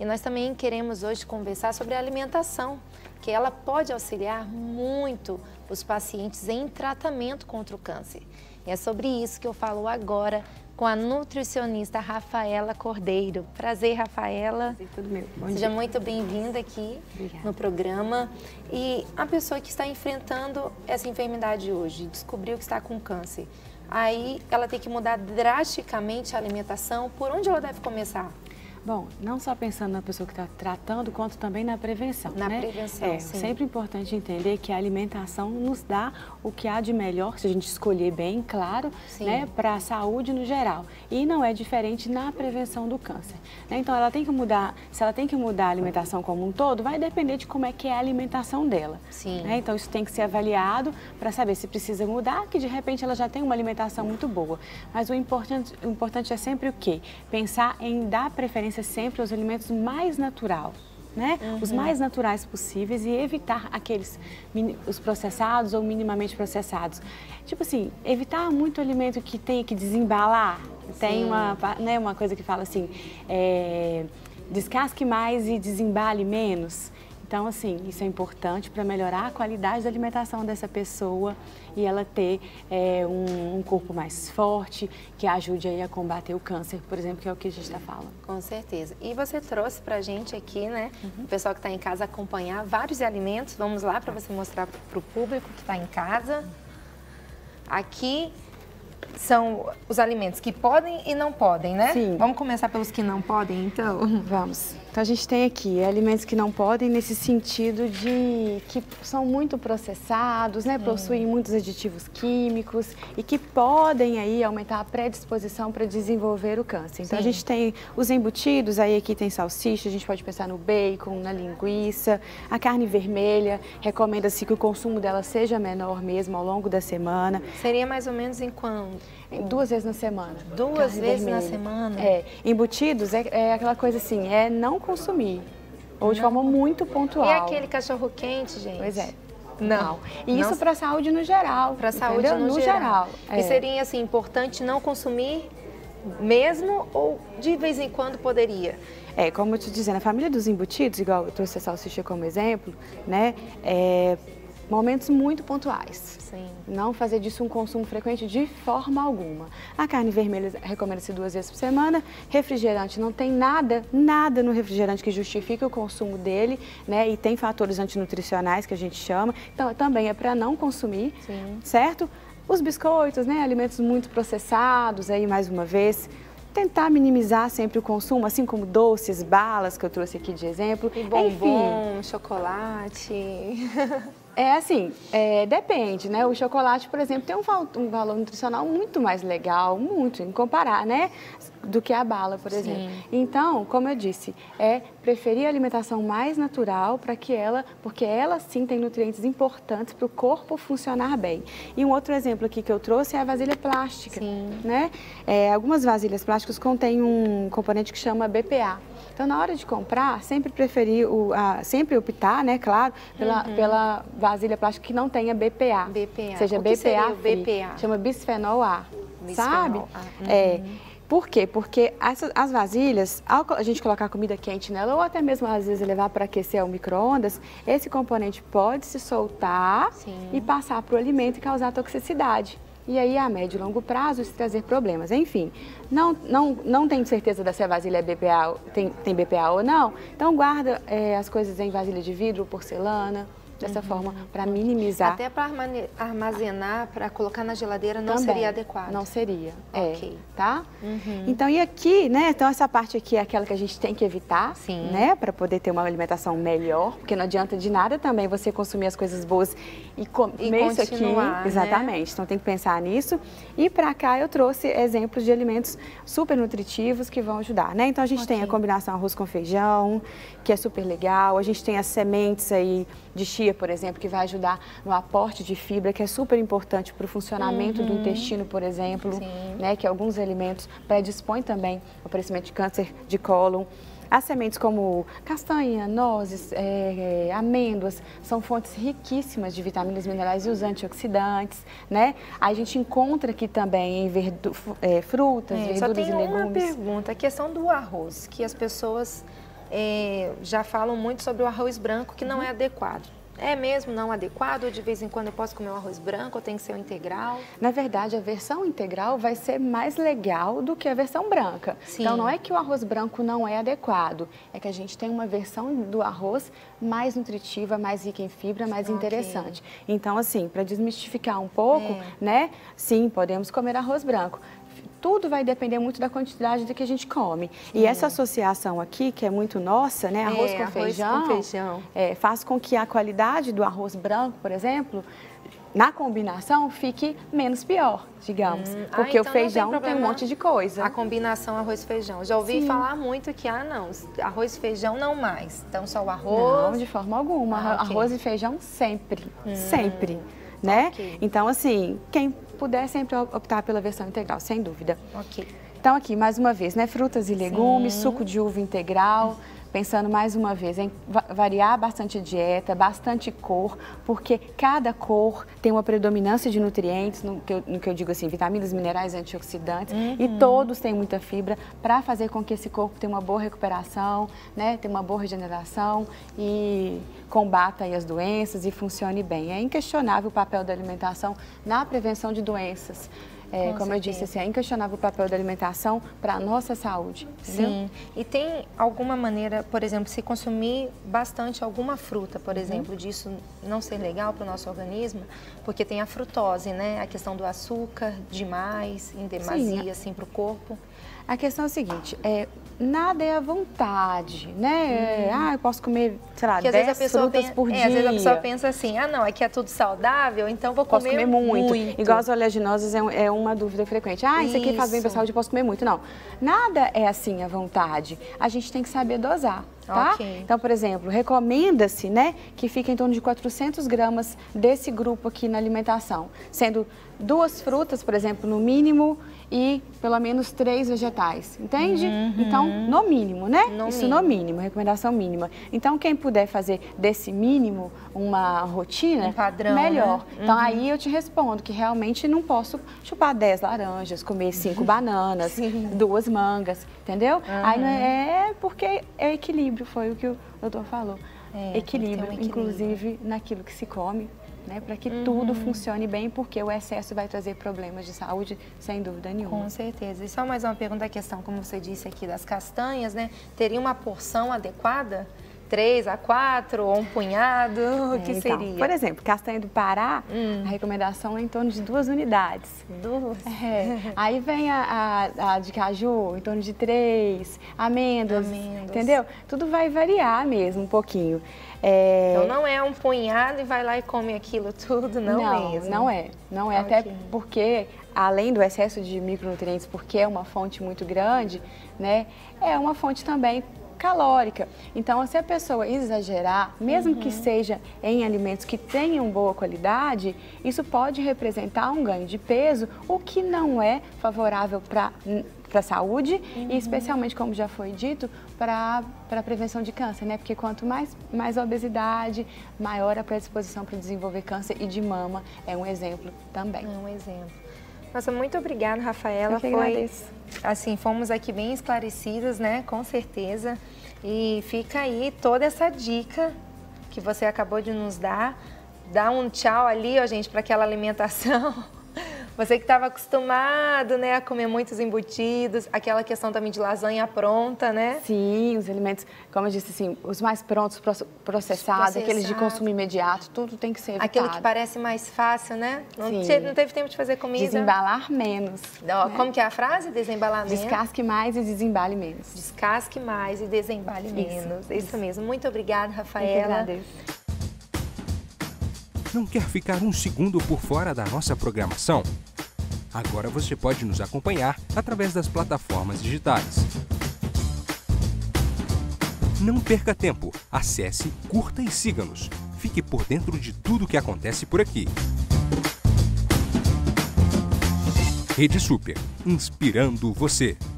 E nós também queremos hoje conversar sobre a alimentação, que ela pode auxiliar muito os pacientes em tratamento contra o câncer. E é sobre isso que eu falo agora com a nutricionista Rafaela Cordeiro. Prazer, Rafaela. Prazer, tudo meu. Bom Seja dia. muito bem-vinda aqui no programa. E a pessoa que está enfrentando essa enfermidade hoje, descobriu que está com câncer, aí ela tem que mudar drasticamente a alimentação. Por onde ela deve começar? Bom, não só pensando na pessoa que está tratando, quanto também na prevenção. Na prevenção, sim. Sempre importante entender que a alimentação nos dá o que há de melhor, se a gente escolher bem, claro, né, para a saúde no geral. E não é diferente na prevenção do câncer. Né? Então, ela tem que mudar, se ela tem que mudar a alimentação como um todo, vai depender de como é que é a alimentação dela. Sim. Né? Então, isso tem que ser avaliado para saber se precisa mudar, que de repente ela já tem uma alimentação muito boa. Mas o importante é sempre o quê? Pensar em dar preferência sempre aos alimentos mais naturais, né? Os mais naturais possíveis e evitar os processados ou minimamente processados. Tipo assim, evitar muito alimento que tenha que desembalar. Tem uma coisa que fala assim, descasque mais e desembale menos. Então, assim, isso é importante para melhorar a qualidade da alimentação dessa pessoa e ela ter um corpo mais forte, que ajude aí a combater o câncer, por exemplo, que é o que a gente está falando. Com certeza. E você trouxe para a gente aqui, né, o pessoal que está em casa acompanhar vários alimentos. Vamos lá para você mostrar para o público que está em casa. Aqui são os alimentos que podem e não podem, né? Sim. Vamos começar pelos que não podem, então? Vamos. Então, a gente tem aqui alimentos que não podem nesse sentido de que são muito processados, né? Possuem muitos aditivos químicos e que podem aí aumentar a predisposição para desenvolver o câncer. Então, a gente tem os embutidos, aí aqui tem salsicha, a gente pode pensar no bacon, na linguiça, a carne vermelha, recomenda-se que o consumo dela seja menor mesmo ao longo da semana. Seria mais ou menos em quando? 2 vezes na semana. 2 vezes na semana? Embutidos é aquela coisa assim, é não consumir, ou de forma muito pontual. E aquele cachorro-quente, gente? Pois é. Não. E isso para a saúde no geral. Para a saúde no geral. E seria, assim, importante não consumir mesmo ou de vez em quando poderia? Como eu te dizendo, a família dos embutidos, igual eu trouxe a salsicha como exemplo, né? Momentos muito pontuais. Sim. Não fazer disso um consumo frequente de forma alguma. A carne vermelha recomenda-se 2 vezes por semana. Refrigerante, não tem nada no refrigerante que justifique o consumo dele, né? E tem fatores antinutricionais que a gente chama. Então, também é para não consumir, certo? Os biscoitos, né? Alimentos muito processados, aí mais uma vez. Tentar minimizar sempre o consumo, assim como doces, balas, que eu trouxe aqui de exemplo. E bombom, chocolate. Depende, né? O chocolate, por exemplo, tem um valor nutricional muito mais legal, muito, em comparar, né? Do que a bala, por exemplo. Então, como eu disse, preferir a alimentação mais natural porque ela sim tem nutrientes importantes para o corpo funcionar bem. E um outro exemplo aqui que eu trouxe é a vasilha plástica, né? Algumas vasilhas plásticas contêm um componente que chama BPA. Então, na hora de comprar, sempre sempre optar, né, claro, pela vasilha plástica que não tenha BPA. Seja o que seria o BPA-free. BPA? Chama bisfenol A, sabe? Bisfenol A. Por quê? Porque as vasilhas, ao a gente colocar comida quente nela, ou até mesmo às vezes levar para aquecer ao micro-ondas, esse componente pode se soltar e passar para o alimento e causar toxicidade. E aí, a médio e longo prazo, isso trazer problemas. Enfim, não tenho certeza se a vasilha é BPA, tem BPA ou não, então guarda as coisas em vasilha de vidro ou porcelana, dessa forma, para minimizar. Até para armazenar, para colocar na geladeira, não Também seria adequado? Não seria, Ok. Tá? Então, e aqui, né, então essa parte aqui é aquela que a gente tem que evitar, né, para poder ter uma alimentação melhor, porque não adianta de nada também você consumir as coisas boas e comer isso aqui. Exatamente, né? Então tem que pensar nisso. E para cá eu trouxe exemplos de alimentos super nutritivos que vão ajudar, né? Então a gente tem a combinação arroz com feijão, que é super legal, a gente tem as sementes aí de chia, por exemplo, que vai ajudar no aporte de fibra, que é super importante para o funcionamento do intestino, por exemplo, né, que alguns alimentos predispõem também ao aparecimento de câncer de cólon. As sementes como castanha, nozes, amêndoas, são fontes riquíssimas de vitaminas, minerais e os antioxidantes, né? Aí a gente encontra aqui também frutas, verduras e legumes. Só tem uma pergunta, a questão do arroz, que as pessoas já falam muito sobre o arroz branco, que não é adequado. É mesmo não adequado? Ou de vez em quando eu posso comer um arroz branco ou tem que ser um integral? Na verdade, a versão integral vai ser mais legal do que a versão branca. Sim. Então, não é que o arroz branco não é adequado, é que a gente tem uma versão do arroz mais nutritiva, mais rica em fibra, mais interessante. Então, assim, para desmistificar um pouco, né? Sim, podemos comer arroz branco. Tudo vai depender muito da quantidade do que a gente come. E essa associação aqui, que é muito nossa, né? Arroz com feijão, faz com que a qualidade do arroz branco, por exemplo, na combinação, fique menos pior, digamos. Porque então o feijão tem um monte de coisa. A combinação arroz-feijão. Já ouvi falar muito que, não, arroz e feijão não mais. Então, só o arroz... Não, de forma alguma. Arroz e feijão sempre, sempre. Né? Então, assim, quem puder sempre optar pela versão integral, sem dúvida. Então, aqui, mais uma vez, né? Frutas e legumes, suco de uva integral, pensando mais uma vez em variar bastante a dieta, bastante cor, porque cada cor tem uma predominância de nutrientes, no que eu digo assim, vitaminas, minerais, antioxidantes, e todos têm muita fibra para fazer com que esse corpo tenha uma boa recuperação, né, tenha uma boa regeneração e combata aí as doenças e funcione bem. É inquestionável o papel da alimentação na prevenção de doenças. Como eu disse, assim, é inquestionável o papel da alimentação para a nossa saúde. Entendeu? Sim. E tem alguma maneira, por exemplo, se consumir bastante alguma fruta, por exemplo, disso não ser legal para o nosso organismo? Porque tem a frutose, né? A questão do açúcar demais, em demasia, assim, para o corpo. A questão é a seguinte, nada é à vontade, né? Eu posso comer, sei lá, 10 frutas por dia. Às vezes a pessoa pensa assim, não, aqui é tudo saudável, então vou comer muito. Igual as oleaginosas é uma dúvida frequente. Isso aqui faz bem para a saúde, eu posso comer muito. Não, nada é assim à vontade. A gente tem que saber dosar. Tá? Então, por exemplo, recomenda-se, né, que fique em torno de 400 gramas desse grupo aqui na alimentação, sendo 2 frutas, por exemplo, no mínimo, e pelo menos 3 vegetais, entende? Então, no mínimo, né? No mínimo, recomendação mínima. Então, quem puder fazer desse mínimo uma rotina, padrão, melhor. Né? Então, aí eu te respondo que realmente não posso chupar 10 laranjas, comer 5 bananas, 2 mangas, entendeu? Aí não é porque é equilíbrio, foi o que o doutor falou. Equilíbrio, inclusive naquilo que se come, né, para que tudo funcione bem, porque o excesso vai trazer problemas de saúde, sem dúvida nenhuma. Com certeza. E só mais uma pergunta, a questão, como você disse aqui, das castanhas, né? Teria uma porção adequada? 3 a 4 ou um punhado? O que seria? Por exemplo, castanha do Pará, a recomendação é em torno de 2 unidades. 2? Aí vem a de caju, em torno de 3, amêndoas, entendeu? Tudo vai variar mesmo um pouquinho. Então não é um punhado e vai lá e come aquilo tudo, não mesmo? Não é, até porque, além do excesso de micronutrientes, porque é uma fonte muito grande, né, é uma fonte também calórica. Então, se a pessoa exagerar, mesmo que seja em alimentos que tenham boa qualidade, isso pode representar um ganho de peso, o que não é favorável para a saúde e especialmente, como já foi dito, para a prevenção de câncer, né? Porque quanto mais obesidade, maior a predisposição para desenvolver câncer, e de mama é um exemplo também. É um exemplo. Nossa, muito obrigada, Rafaela. Eu que agradeço. Assim, fomos aqui bem esclarecidas, né? Com certeza. E fica aí toda essa dica que você acabou de nos dar. Dá um tchau ali, ó, gente, para aquela alimentação. Você que estava acostumado, né, a comer muitos embutidos, aquela questão também de lasanha pronta, né? Sim, os alimentos, como eu disse, assim, os mais prontos, processados, aqueles de consumo imediato, tudo tem que ser evitado. Aquilo que parece mais fácil, né? Não teve tempo de fazer comida. Desembalar menos. Não, né? Como que é a frase? Desembalar menos? Descasque mais e desembale menos. Descasque mais e desembale menos. Isso mesmo. Muito obrigada, Rafaela. Eu que agradeço. Não quer ficar um segundo por fora da nossa programação? Agora você pode nos acompanhar através das plataformas digitais. Não perca tempo. Acesse, curta e siga-nos. Fique por dentro de tudo o que acontece por aqui. Rede Super, inspirando você.